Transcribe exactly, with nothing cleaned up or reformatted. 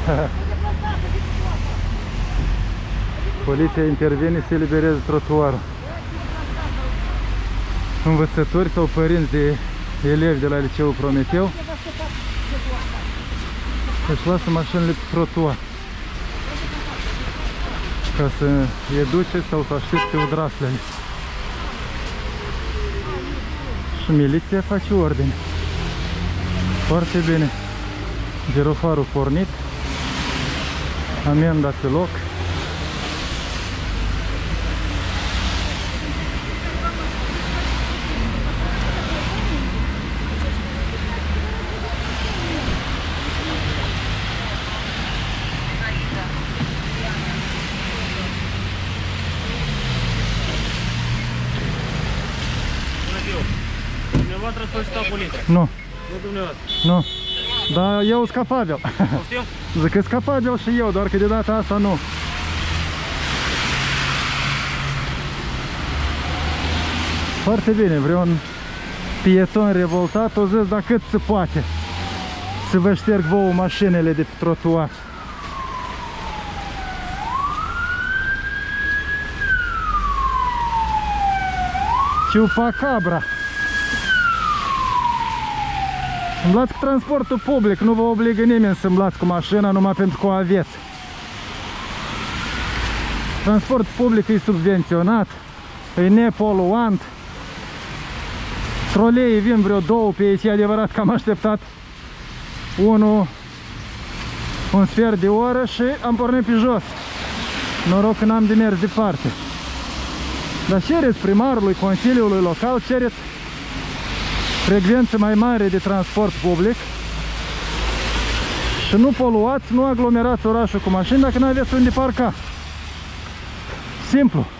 Poliția intervine să elibereze trotuarul. Învățători sau părinți de elevi de la liceul Prometeu își lasă mașinile pe trotuar ca să educe sau să aștepte odraslele. Și miliția face ordine. Foarte bine. Girofarul pornit. Amenda pe loc. Dumneavoastră solicita poliția. Nu. Nu dumneavoastră. Nu. Dar eu sunt capabil. Poftim? Zic că sunt capabil și eu, doar că de data asta nu. Foarte bine, vreau un pieton revoltat, o zis, dar cât se poate să vă șterg vouă mașinile de pe trotuar. Ciupacabra. Îmblați cu transportul public, nu vă obligă nimeni să îmblați cu mașina numai pentru că o aveți. Transportul public e subvenționat, e nepoluant. Troleii vin vreo două pe aici, e adevărat că am așteptat unul un sfert de oră și am pornit pe jos. Noroc că n-am de mers departe. Dar cereți primarului, Consiliului Local, cereți frecvență mai mare de transport public și nu poluați, nu aglomerați orașul cu mașini dacă nu aveți unde parca. Simplu.